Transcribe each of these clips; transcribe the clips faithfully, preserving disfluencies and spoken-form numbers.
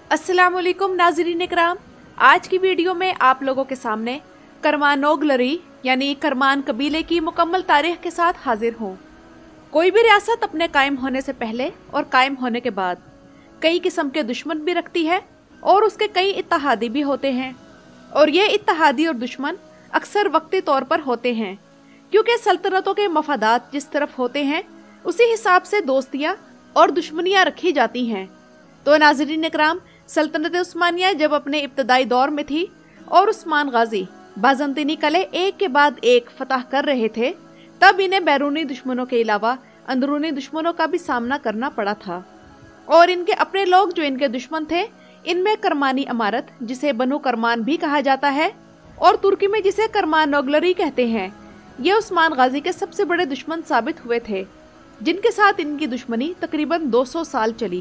अस्सलामुअलैकुम नाज़रीन इकराम, आज की वीडियो में आप लोगों के सामने करमानोगलरी यानी करमान कबीले की मुकम्मल तारीख के साथ हाजिर हूँ। कोई भी रियासत अपने कायम होने से पहले और कायम होने के बाद कई किस्म के दुश्मन भी रखती है और उसके कई इत्तहादी भी होते हैं, और ये इत्तहादी और दुश्मन अक्सर वक्ती तौर पर होते हैं, क्योंकि सल्तनतों के मफादात जिस तरफ होते हैं उसी हिसाब से दोस्तियाँ और दुश्मनियाँ रखी जाती हैं। तो नाज़रीन इकराम, सल्तनत उस्मानिया जब अपने इब्तदाई दौर में थी और उस्मान गाजी बाज़ंतीनी कले एक के बाद एक फतह कर रहे थे, तब इन्हें बैरूनी दुश्मनों के अलावा अंदरूनी दुश्मनों का भी सामना करना पड़ा था। और इनके अपने लोग जो इनके दुश्मन थे, इनमें करमानी अमारत जिसे बनु करमान भी कहा जाता है और तुर्की में जिसे करमानोगलरी कहते हैं, ये उस्मान गाजी के सबसे बड़े दुश्मन साबित हुए थे, जिनके साथ इनकी दुश्मनी तकरीबन दो सौ साल चली।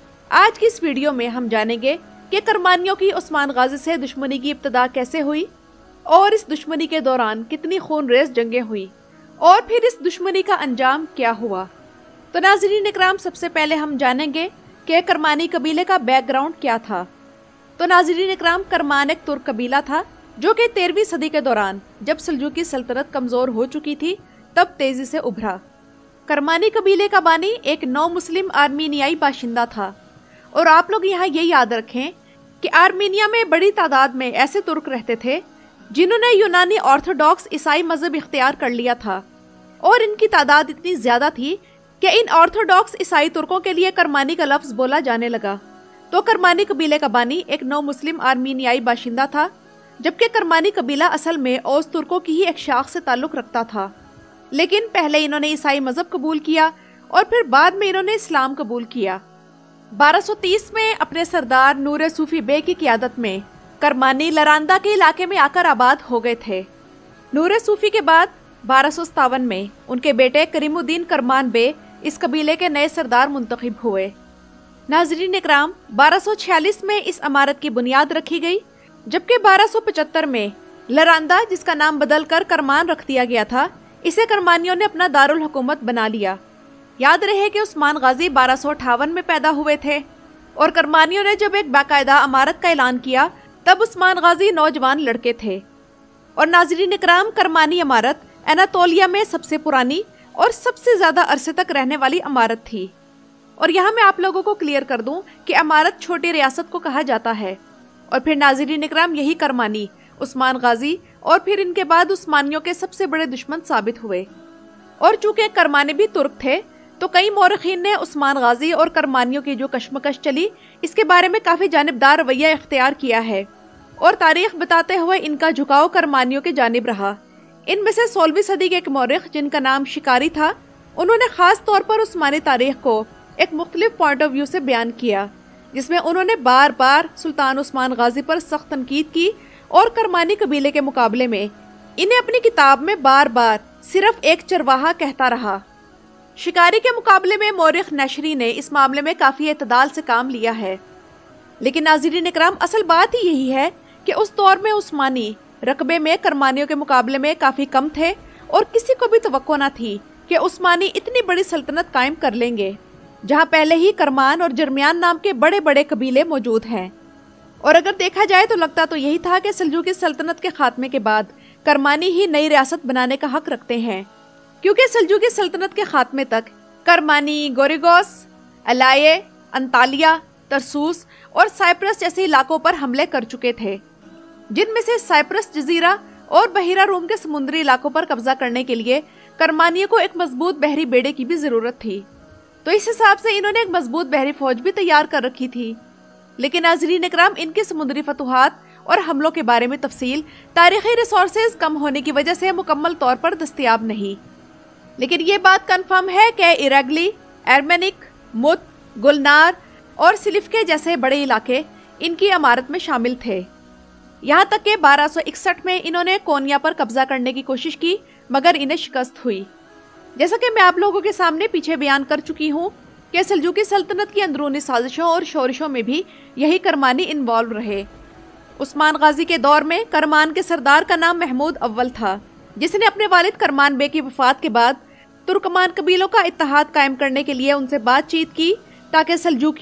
आज की इस वीडियो में हम जानेंगे कि करमानियों की उस्मान गाजी से दुश्मनी की इब्तदा कैसे हुई और इस दुश्मनी के दौरान कितनी खूनरेज जंगें हुई और फिर इस दुश्मनी का अंजाम क्या हुआ। तो नाज़रीन इकराम, सबसे पहले हम जानेंगे कि करमानी कबीले का बैकग्राउंड क्या था। तो नाज़रीन इकराम, करमान एक तुर्क कबीला था जो कि तेरहवीं सदी के दौरान जब सल्जूकी सल्तनत कमजोर हो चुकी थी तब तेजी से उभरा। करमानी कबीले का बानी एक नौ मुस्लिम आर्मीनियाई बाशिंदा था, और आप लोग यहाँ ये याद रखें कि आर्मीनिया में बड़ी तादाद में ऐसे तुर्क रहते थे जिन्होंने यूनानी ऑर्थोडॉक्स ईसाई मजहब इख्तियार कर लिया था, और इनकी तादाद इतनी ज्यादा थी कि इन ऑर्थोडॉक्स ईसाई तुर्कों के लिए करमानी का लफ्ज बोला जाने लगा। तो करमानी कबीले का बानी एक नौ मुस्लिम आर्मीनियाई बाशिंदा था, जबकि करमानी कबीला असल में ओस तुर्कों की ही एक शाख से ताल्लुक रखता था, लेकिन पहले इन्होंने ईसाई मजहब कबूल किया और फिर बाद में इन्होंने इस्लाम कबूल किया। बारह सौ तीस में अपने सरदार नूरे सूफी बे की क़ियादत में करमानी लरांदा के इलाके में आकर आबाद हो गए थे। नूरे सूफी के बाद बारह सौ सतावन में उनके बेटे करीमुद्दीन करमान बे इस कबीले के नए सरदार मुंतखब हुए। नाज़रीन इकराम, बारह सौ छियालीस में इस अमारत की बुनियाद रखी गई, जबकि बारह सौ पचहत्तर में लरांदा, जिसका नाम बदल कर करमान रख दिया गया था, इसे करमानियों ने अपना दारुल हुकूमत बना लिया। याद रहे कि उस्मान गाजी बारह सौ अट्ठावन में पैदा हुए थे, और करमानियों ने जब एक बाकायदा अमारत का ऐलान किया तब उस्मान गाजी नौजवान लड़के थे। और नाज़रीन इकराम, करमानी अमारत एनातोलिया में सबसे पुरानी और सबसे ज्यादा अरसे तक रहने वाली अमारत थी। और यहाँ मैं आप लोगों को क्लियर कर दूं कि अमारत छोटी रियासत को कहा जाता है। और फिर नाज़रीन इकराम, यही करमानी उस्मान गाजी और फिर इनके बाद उस्मानियों के सबसे बड़े दुश्मन साबित हुए। और चूंकि करमानी भी तुर्क थे, तो कई मौरखीन ने उस्मान गाजी और करमानियों की जो कश्मकश चली, इसके बारे में काफी जानिबदार रवैया इख्तियार किया है, और तारीख बताते हुए इनका झुकाव करमानियों की जानिब रहा। इनमें से सोलहवीं सदी के एक मौरख जिनका नाम शिकारी था, उन्होंने खास तौर पर उस्मानी तारीख को एक मुख्तलिफ पॉइंट ऑफ व्यू से बयान किया, जिसमें उन्होंने बार बार सुल्तान उस्मान गाजी पर सख्त तनकीद की और करमानी कबीले के मुकाबले में इन्हें अपनी किताब में बार बार सिर्फ एक चरवाहा कहता रहा। शिकारी के मुकाबले में मौरिख नशरी ने इस मामले में काफी एतदाल से काम लिया है। लेकिन नाज़रीन इकराम, असल बात ही यही है कि उस दौर में उस्मानी रकबे में करमानियों के मुकाबले में काफी कम थे, और किसी को भी तवक्को न थी कि उस्मानी इतनी बड़ी सल्तनत कायम कर लेंगे, जहाँ पहले ही करमान और जर्मियान नाम के बड़े बड़े कबीले मौजूद हैं। और अगर देखा जाए तो लगता तो यही था कि सल्जूकी सल्तनत के खात्मे के बाद करमानी ही नई रियासत बनाने का हक रखते हैं, क्योंकि सल्जूकी सल्तनत के खात्मे तक करमानी गोरिगोस, अलाये, अंतालिया, तरसूस और साइप्रस जैसे इलाकों पर हमले कर चुके थे, जिनमें से साइप्रस जजीरा और बहिरा रूम के समुद्री इलाकों पर कब्जा करने के लिए करमानियों को एक मजबूत बहरी बेड़े की भी जरूरत थी। तो इस हिसाब से इन्होंने एक मजबूत बहरी फौज भी तैयार कर रखी थी। लेकिन नाज़रीन इकराम, इनके समुद्री फतुहात और हमलों के बारे में तफसील तारीखी रिसोर्सेज कम होने की वजह से मुकम्मल तौर पर दस्तयाब नहीं। लेकिन ये बात कन्फर्म है कि इरागली, एर्मेनिक, मुत, गुलनार और सिलिफके जैसे बड़े इलाके इनकी अमारत में शामिल थे। यहाँ तक कि बारह सौ इकसठ में इन्होंने कोनिया पर कब्जा करने की कोशिश की, मगर इन्हें शिकस्त हुई। जैसा कि मैं आप लोगों के सामने पीछे बयान कर चुकी हूँ कि सल्जूकी सल्तनत की अंदरूनी साजिशों और शोरिशों में भी यही करमानी इन्वॉल्व रहे। उस्मान गाजी के दौर में करमान के सरदार का नाम महमूद अव्वल था, जिसने अपने वालिद करमान बे की वफात के बाद तुर्कमान कबीलों का इत्तेहाद कायम करने के लिए उनसे बातचीत की, ताकि सल्जूकियों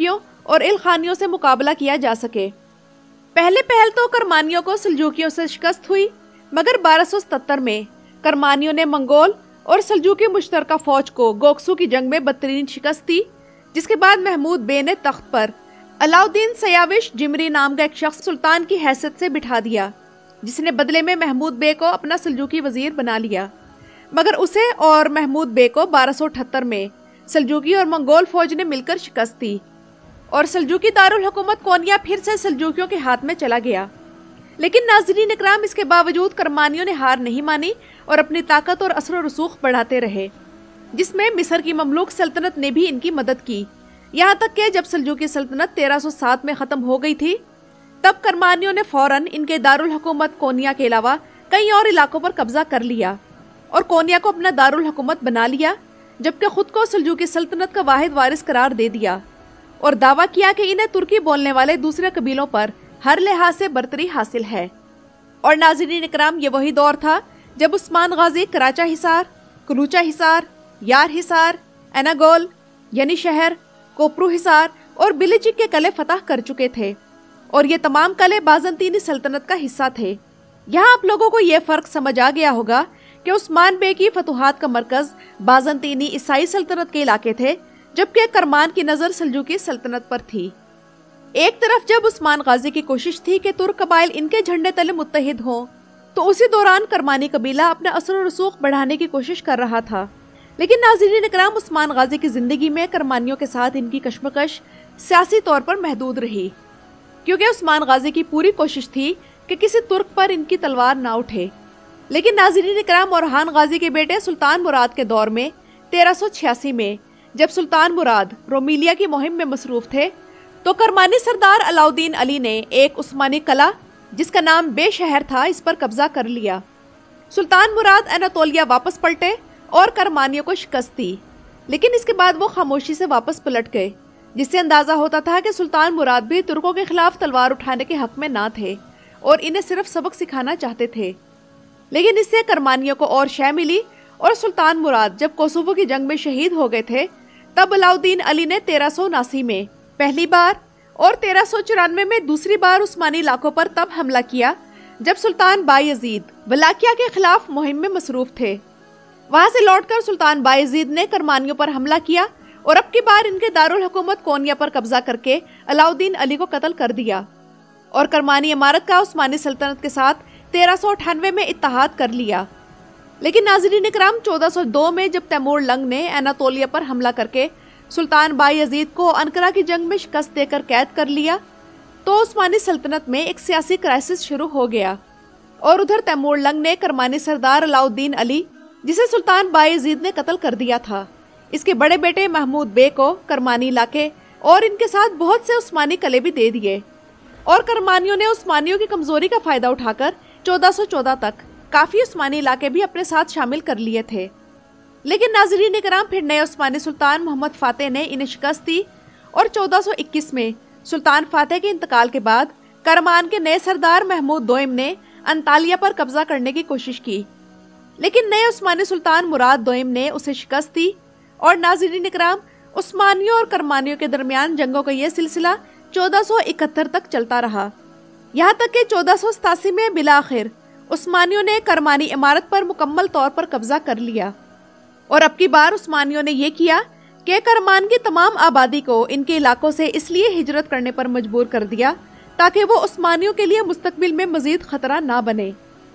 اور الخانیوں سے مقابلہ کیا جا سکے۔ پہلے پہل تو کرمانیوں کو سلجوکیوں سے شکست ہوئی، مگر بارہ سو ستر میں کرمانیوں نے منگول اور سلجوکی مشترکہ فوج کو گوکسو کی جنگ میں بدترین شکست دی، جس کے بعد محمود بے نے تخت پر علاؤدین سیاوش جمری نام کا ایک شخص سلطان کی حیثیت سے بٹھا دیا، جس نے بدلے میں محمود بے کو اپنا سلجوکی وزیر بنا لیا۔ مگر اسے اور محمود بے کو بارہ سو اٹھتر میں سلجوکی اور منگول فوج نے مل کر شکست دی اور سلجوکی دارالحکومت کونیا پھر سے سلجوکیوں کے ہاتھ میں چلا گیا۔ لیکن ناظرین اکرام، اس کے باوجود کرمانیوں نے ہار نہیں مانی اور اپنی طاقت اور اثر و رسوخ بڑھاتے رہے، جس میں مصر کی مملوک سلطنت نے بھی ان کی مدد کی، یہاں تک کہ جب سلجوکی سلطنت تیرہ سو سات میں ختم ہو گئی تھی تب کرمانیوں نے فوراً ان کے دارالحکومت کونیا کے علاوہ کئی اور علاقوں پر قبضہ کر لیا اور کونیا کو اپنا دارالحکومت بنا لیا، جبکہ خود کو سلجوکی سلطنت کا واحد وارث قرار دے دیا اور دعویٰ کیا کہ انہیں ترکی بولنے والے دوسرے قبیلوں پر ہر لحاظ سے برتری حاصل ہے۔ اور ناظرین اکرام، یہ وہی دور تھا جب عثمان غازی کراچا حصار، کلوچا حصار، یار حصار، ایناگول یعنی شہر، کوپرو حصار اور بلیچک کے قلعے فتح کر چکے تھے، اور یہ تمام قلعے بازنطینی سلطنت کا حصہ تھے۔ یہاں آپ لوگوں کو یہ فرق سمجھ آ گیا ہوگا کہ عثمان بے کی فتوحات کا مرکز بازنطینی عیسائی سلطنت کے علاقے تھے، جبکہ کرمان کی نظر سلجوکی سلطنت پر تھی۔ ایک طرف جب عثمان غازی کی کوشش تھی کہ ترک قبائل ان کے جھنڈے تلے متحد ہوں، تو اسی دوران کرمانی قبیلہ اپنا اثر و رسوخ بڑھانے کی کوشش کر رہا تھا۔ لیکن ناظرین اکرام، عثمان غازی کی زندگی میں کرمانیوں کے ساتھ ان کی کشمکش سیاسی طور پر محدود رہی، کیونکہ عثمان غازی کی پوری کوشش تھی کہ کسی ترک پر ان کی تلوار نہ اٹھے۔ لیکن ناظرین اکرام، اورحان غازی کے بیٹے سلطان مراد کے دور میں تیرہ سو چھیاسی میں جب سلطان مراد رومیلیا کی مہم میں مصروف تھے تو کرمانی سردار علاؤدین علی نے ایک عثمانی قلعہ جس کا نام بے شہر تھا اس پر قبضہ کر لیا۔ سلطان مراد اناتولیا واپس پلٹے اور کرمانیوں کو شکست دی، لیکن اس کے بعد وہ خاموشی سے واپس پلٹ گئے، جس سے اندازہ ہوتا تھا کہ سلطان مراد بھی ترکوں کے خلاف تلوار اٹھانے کے حق میں نہ تھے اور انہیں صرف سبق سکھانا چاہتے تھے۔ لیکن اس سے کرمانیوں کو اور شے ملی، اور سلطان مراد جب کوسوو کی جنگ میں شہید ہو گئے تھے تب علاؤدین علی نے تیرہ سو اناسی میں پہلی بار اور تیرہ سو چورانوے میں دوسری بار عثمانی علاقوں پر تب حملہ کیا جب سلطان بایزید ولاکیا کے خلاف مہم میں مصروف تھے۔ وہاں سے لوٹ کر سلطان بایزید نے کرمانیوں پر حملہ کیا اور اب کی بار ان کے دارالحکومت کونیا پر قبضہ کر کے علاؤدین علی کو قتل کر دیا اور کرمانی امارت کا عثمانی سلطنت کے ساتھ تیرہ سو اٹھانوے میں اتحاد کر لیا۔ لیکن ناظرین اکرام، چودہ سو دو میں جب تیمور لنگ نے اناتولیا پر حملہ کر کے سلطان بایزید کو انقرہ کی جنگ میں شکست دے کر قید کر لیا تو عثمانی سلطنت میں ایک سیاسی کرائسس شروع ہو گیا، اور ادھر تیمور لنگ نے کرمانی سردار علاؤدین علی جسے سلطان بایزید نے قتل کر دیا تھا، اس کے بڑے بیٹے محمود بے کو کرمانی علاقے اور ان کے ساتھ بہت سے عثمانی قلعے بھی دے دیے، اور کرمانیوں نے عثمانیوں کی کمزوری کا فائدہ اٹھا کر چودہ سو چودہ تک کافی عثمانی علاقے بھی اپنے ساتھ شامل کر لیے تھے۔ لیکن ناظرین کرام، پھر نئے عثمانی سلطان محمد فاتح نے انہیں شکست دی اور چودہ سو اکیس میں سلطان فاتح کے انتقال کے بعد کرمان کے نئے سردار محمود دوئم نے انطالیہ پر قبضہ کرنے کی کوشش کی، لیکن نئے عثمانی سلطان مراد دوئم نے اسے شکست دی، اور ناظرین کرام، عثمانیوں اور کرمانیوں کے درمیان جنگوں کا یہ سلسلہ چودہ سو اکہتر تک چلتا رہا، یہاں تک کہ چودہ سو ستاسی میں بالآخر عثمانیوں نے کرمانی امارت پر مکمل طور پر قبضہ کر لیا، اور اب کی بار عثمانیوں نے یہ کیا کہ کرمان کی تمام آبادی کو ان کے علاقوں سے اس لیے ہجرت کرنے پر مجبور کر دیا تاکہ وہ عثمانیوں کے لیے مستقبل میں مزید خطرہ نہ بنے۔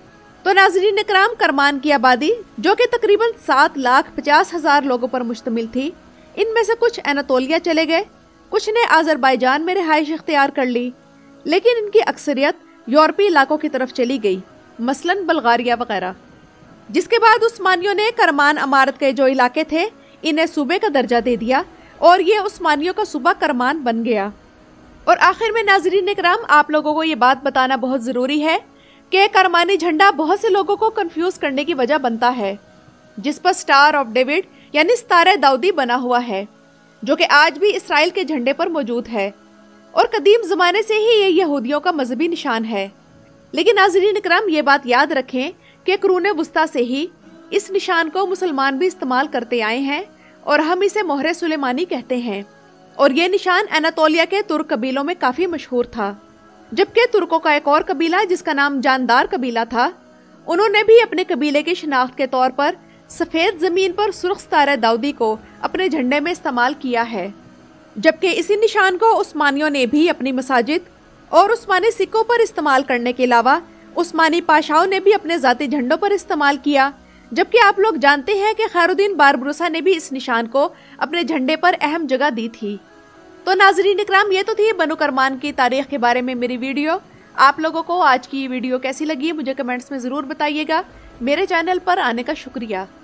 تو ناظرین اکرام، کرمان کی آبادی جو کہ تقریباً سات لاکھ پچاس ہزار لوگوں پر مشتمل تھی، ان میں سے کچھ اناتولیا چلے گئے، کچھ نے آذربائیجان میں رہائش اختیار کر لی، لیکن ان کی اکثریت یورپی علاقوں کی طرف چلی گئی، مثلاً بلغاریہ وغیرہ، جس کے بعد عثمانیوں نے کرمان امارت کے جو علاقے تھے انہیں صوبے کا درجہ دے دیا اور یہ عثمانیوں کا صوبہ کرمان بن گیا۔ اور آخر میں ناظرین اکرام، آپ لوگوں کو یہ بات بتانا بہت ضروری ہے کہ کرمانی جھنڈا بہت سے لوگوں کو کنفیوز کرنے کی وجہ بنتا ہے، جس پر سٹار آف ڈیوڈ یعنی ستارہ داؤدی بنا ہوا ہے، جو کہ آج بھی اسرائیل کے جھنڈے پر موجود ہے اور قدیم زمانے سے ہی یہ یہودیوں کا مذہبی نشان ہے۔ لیکن ناظرین اکرام، یہ بات یاد رکھیں کہ قرون وسطیٰ سے ہی اس نشان کو مسلمان بھی استعمال کرتے آئے ہیں اور ہم اسے مہر سلیمانی کہتے ہیں، और ये निशान एनातोलिया के तुर्क कबीलों में काफी मशहूर था। जबकि तुर्कों का एक और कबीला जिसका नाम जानदार कबीला था, उन्होंने भी अपने कबीले की शिनाख्त के तौर पर सफेद जमीन पर सुर्ख सितारा दाऊदी को अपने झंडे में इस्तेमाल किया है। जबकि इसी निशान को उस्मानियों ने भी अपनी मसाजिद और उस्मानी सिक्कों पर इस्तेमाल करने के अलावा उस्मानी पाशाओं ने भी अपने ज़ाती झंडों पर इस्तेमाल किया। जबकि आप लोग जानते हैं कि खैरुद्दीन बारबरुसा ने भी इस निशान को अपने झंडे पर अहम जगह दी थी। तो नाज़रीन इकराम, ये तो थी बनु करमान की तारीख के बारे में मेरी वीडियो। आप लोगों को आज की वीडियो कैसी लगी मुझे कमेंट्स में ज़रूर बताइएगा। मेरे चैनल पर आने का शुक्रिया।